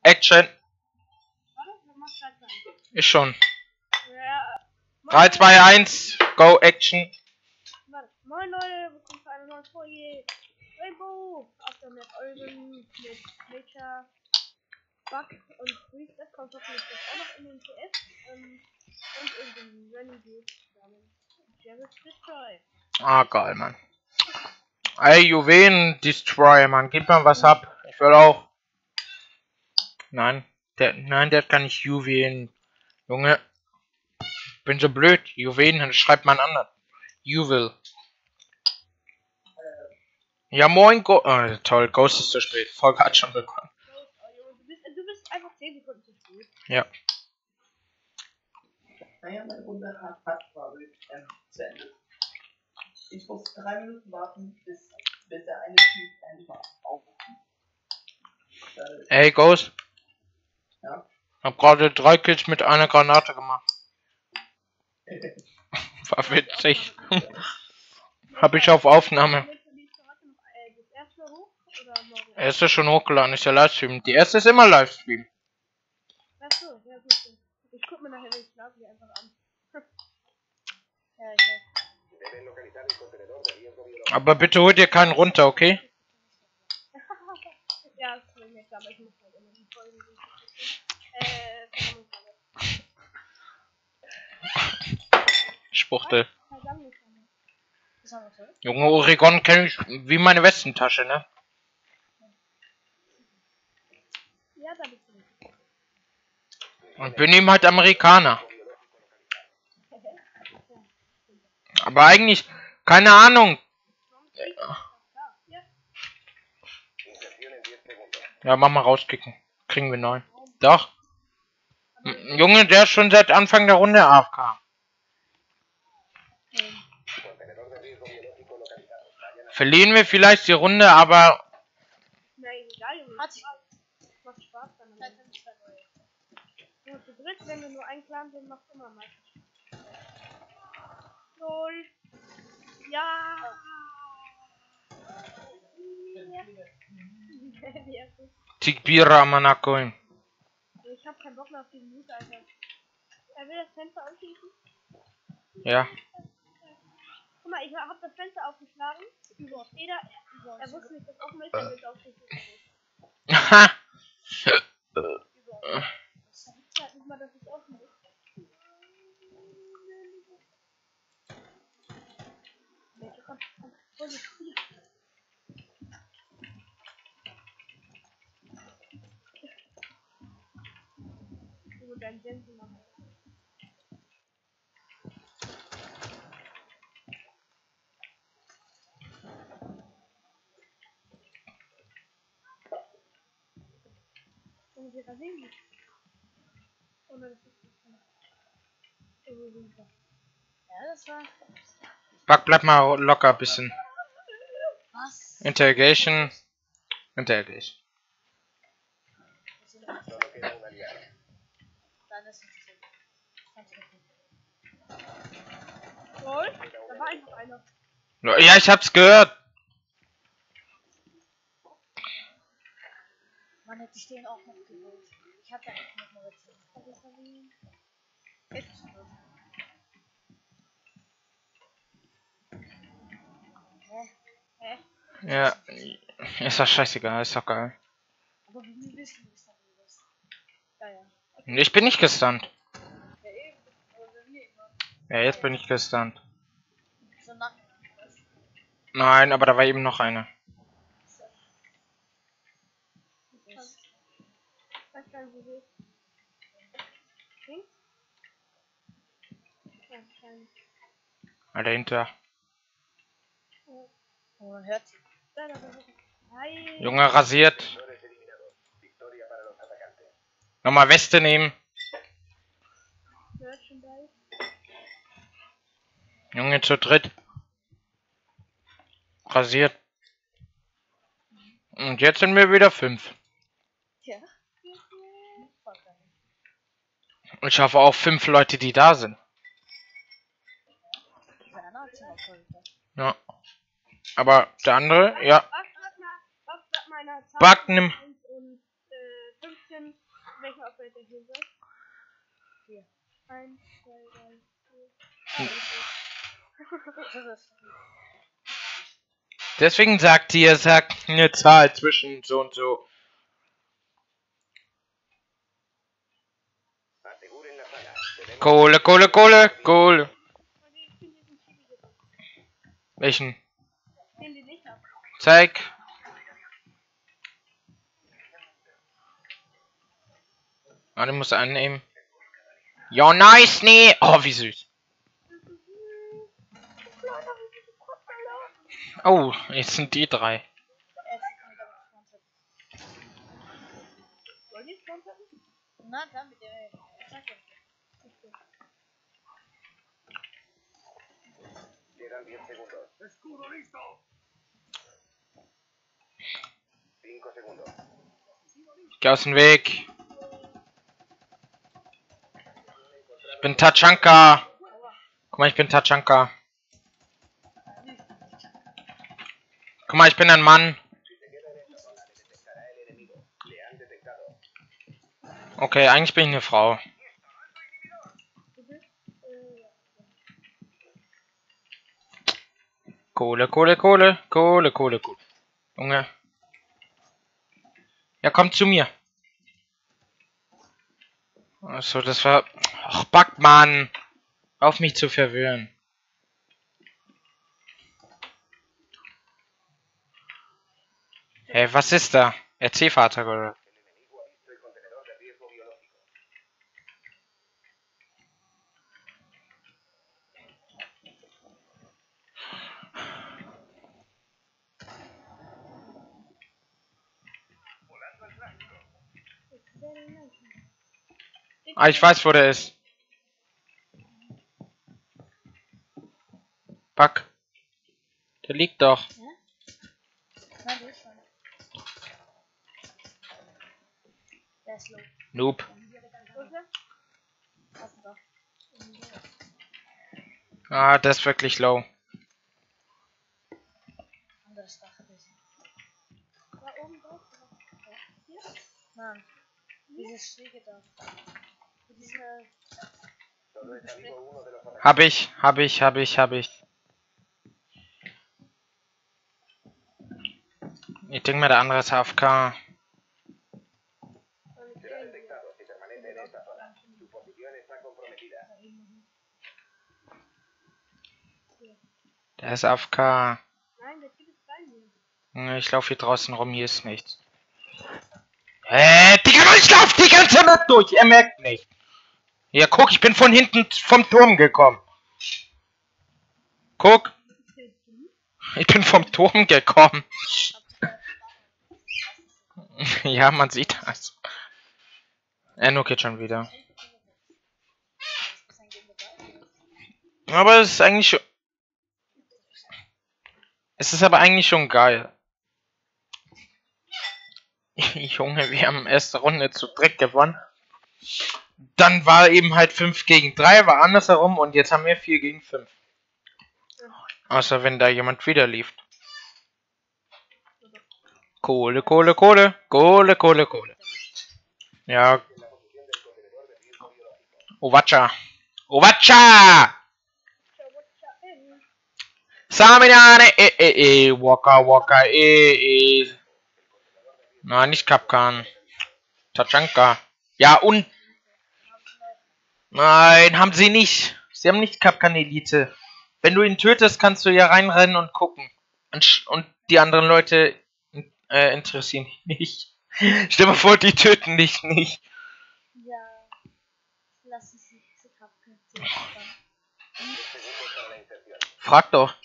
Action. Ist schon. 3, 2, 1, go, Action. Moin Leute, willkommen zu einer neuen Folge Rainbow auf der Map Euren mit Nature, Bug und Freeze. Das kommt hoffentlich jetzt auch noch in den TS und in den Renegade namens Jared Destroy. Ah, geil, Mann. Ey, Juwelen Destroy, Mann. Gib mal was ab. Ich will auch. Nein, der hat gar nicht Juwelen. Junge. Bin so blöd. Juwelen, dann schreibt man anderen. Juwel. Ja, moin, toll, Ghost ist zu spät. Folge hat schon begonnen. Du bist einfach 10 Sekunden zu spät. Ja. Naja, meine Runde hat quasi zu Ende. Ich muss 3 Minuten warten, bis der eine Typ endlich mal aufkommt. Ey, Ghost. Ja? Hab gerade 3 Kills mit einer Granate gemacht. War witzig. Hab ich auf Aufnahme. Er ist ja schon hochgeladen, ist ja Livestream. Die erste ist immer Livestream. Achso, ja gut. Ich guck mir nachher den Schlafli einfach an. Ja, Aber bitte hol dir keinen runter, okay? ja, das will ich nicht, aber ich muss halt immer die Folgen Spuchtel. Junge, Oregon kenne ich wie meine Westentasche, ne? ja, da bist du nicht. Und bin eben halt Amerikaner. Aber eigentlich, keine Ahnung. Ja, mach mal rauskicken. Kriegen wir 9. Doch. Junge, der ist schon seit Anfang der Runde AFK. Verlieren wir vielleicht die Runde, aber... Nein, egal, Junge. Macht Spaß dann. Nur zu dritt, wenn wir nur ein Clan sind, macht immer mal. Lol. Ja. Tigbira Manakoin. Ich hab keinen Bock mehr auf diesen Mut, Alter. Er will das Fenster aufschließen. Ja. Guck mal, ich hab das Fenster aufgeschlagen. Er wusste nicht, dass offen ist, er will es aufschließen. Haha. Ich halt nicht mal, dass es offen ist. Komm, hol dich hier. Du musst deinen Jensen machen. Und wir rasieren nicht. Ohne das ist nicht. Ja, das war. Bug, bleib mal locker ein bisschen. Was? Interrogation. Lol, da war einfach einer. Ja, ich hab's gehört. Man hätte ich den auch noch gewollt. Ich hab da echt noch mal erzählt. Hä? Ja, ist doch scheißegal, ist doch geil. Aber wie wissen wir es dann das? Ja, ja. Ich bin nicht gestunt. Ja, eben. Aber wenn wir immer. Ja, jetzt bin ich gestunt. So nach. Nein, aber da war eben noch einer. Was dann so will. Links? Ja, wahrscheinlich. Dahinter. Oh, man hört sie. Da. Hi. Junge, rasiert. Nochmal Weste nehmen. Merchandise. Junge, zu dritt. Rasiert. Und jetzt sind wir wieder 5. Ja. Ich hoffe auch 5 Leute, die da sind. Ja. Aber der andere, ja. Bug, nimm. bisschen, welchen Operator hier soll. Hier. 1, 2, 3, 4. Deswegen sagt sie, er sagt eine Zahl zwischen so und so. Kohle, Kohle, Kohle, Kohle. Welchen? Den die nicht ab. Zeig. Ah, den musst du annehmen. Ja, nice, nee. Oh, wie süß. Oh, jetzt sind die 3. Wollen die sponsern? Na, dann mit der Attacke. Quedan 10 segundos. ¡Escudo listo! 5 segundos. Geh aus dem Weg. Ich bin Tachanka. Guck mal, ich bin Tachanka. Guck mal, ich bin ein Mann. Okay, eigentlich bin ich eine Frau. Kohle, Kohle, Kohle, Kohle, Kohle, Kohle. Junge. Ja, komm zu mir. Achso, das war... Ach, Backmann. Auf mich zu verwirren. Hey, was ist da? RC-Fahrzeug oder? Ah, ich weiß, wo der ist. Back. Der liegt doch. Nein, der ist schon. Der ist low. Noob. Warte doch. Ah, der ist wirklich low. Anderes Dach. Da oben drauf. Nein. Dieses schräge Dach. Diese. Hab ich. Ich denke mal, der andere ist AFK. Der ist AFK. Nein, der Typ ist bei mir. Ich laufe hier draußen rum, hier ist nichts. Digga, ich lauf die ganze Nacht durch, er merkt nicht. Ja, guck, ich bin von hinten vom Turm gekommen. Guck. Ich bin vom Turm gekommen. Ja, man sieht das. Enno geht schon wieder. Aber es ist eigentlich schon... Es ist aber eigentlich schon geil. Junge, wir haben erste Runde zu Dreck gewonnen. Dann war eben halt 5 gegen 3, war andersherum und jetzt haben wir 4 gegen 5. Außer wenn da jemand wieder lief. Kohle, Kohle, Kohle, Kohle, Kohle, Kohle. Ja. Owacha. Owacha! Saminane, Waka, Waka, Nein, nicht Kapkan. Tachanka. Ja, und... Nein, haben sie nicht. Sie haben nicht Kapkan Elite. Wenn du ihn tötest, kannst du ja reinrennen und gucken. Und die anderen Leute interessieren dich nicht. Stell dir mal vor, die töten dich nicht. Ja. Lass es sich zu kappen. Frag doch.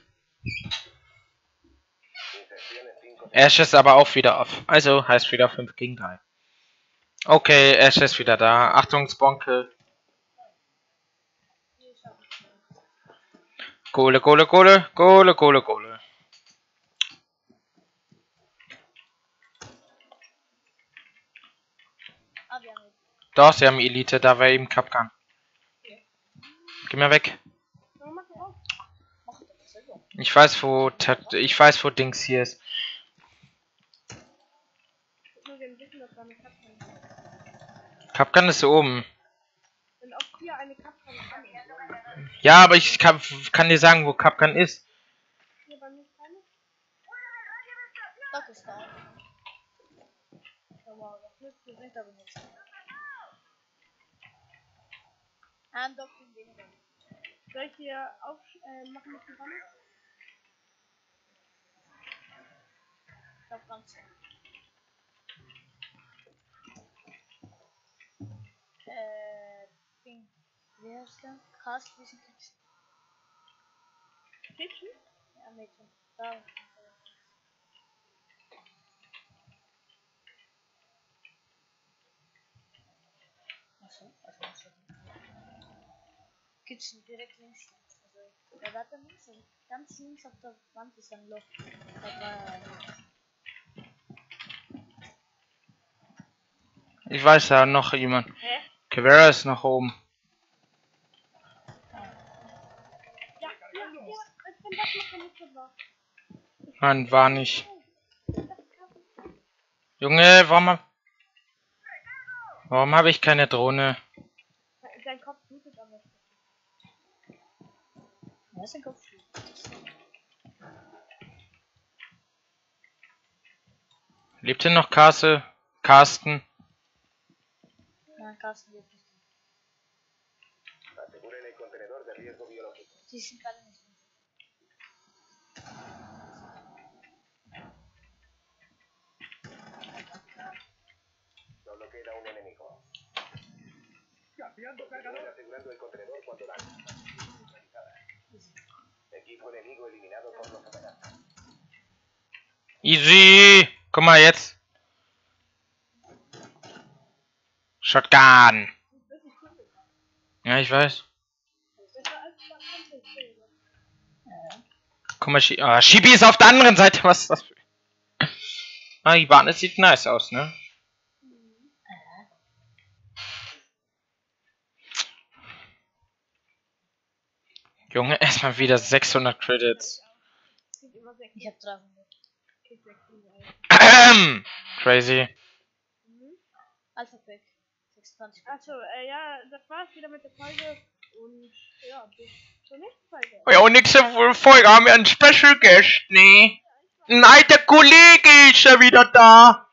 Ash ist aber auch wieder off. Also heißt wieder 5 gegen 3. Okay, Ash ist wieder da. Achtung, Sponke. Kohle, Kohle, Kohle, Kohle, Kohle, Kohle. Ah, wir haben Doch, sie haben Elite, da war eben Kapkan. Geh mal weg. Ich weiß, wo Dings hier ist. Nur wir wissen, dass da eine Kapsel Kapkan ist oben. Wenn auf hier eine Kapkan an ist. Ja, aber ich kann dir sagen, wo Kapkan ist. Hier bei mir keine. Doc ist da. Oh, wow, das nützt mir nicht, aber nichts. Ein Doc sind weniger. Soll ich hier machen mit dem Banner? Ich glaub ganz. Ding. Wie heißt der? Krass, wie sie kriegst. Kitchen? Ja, Mädchen. Da. Achso, also. Kitchen direkt links. Also, der weiter links, also ganz links auf der Wand ist ein Loch. Da war Ich weiß ja noch jemand. Hä? Kavera ist noch oben. Ja, als wenn das noch keine Zeit war. Nein, war nicht. Junge, warum habe ich keine Drohne? Sein Kopf blutet aber. ja, ist ein Kopf. Lebt hier noch Carsten? Nein, Carsten lebt nicht. Aseguren el contenedor de riesgo biológico. Die sind gerade nicht. Solo queda un enemigo. Continúen asegurando el contenedor cuando la neutralizada. Equipo enemigo eliminado por los atacantes. Easy! Guck mal jetzt. Shotgun! Ja, ich weiß. Guck mal, Shibi ist auf der anderen Seite. Was ist das für... Ah, die Bahn sieht nice aus, ne? Junge, erstmal wieder 600 Credits. Ich hab 300. Crazy. Alpha-Pack. 26. Achso, ja, das war's wieder mit der Folge. Und ja, bis zur nächsten Folge. Ja, und nächste Folge haben wir einen Special Guest, ne? Ein alter Kollege ist ja wieder da.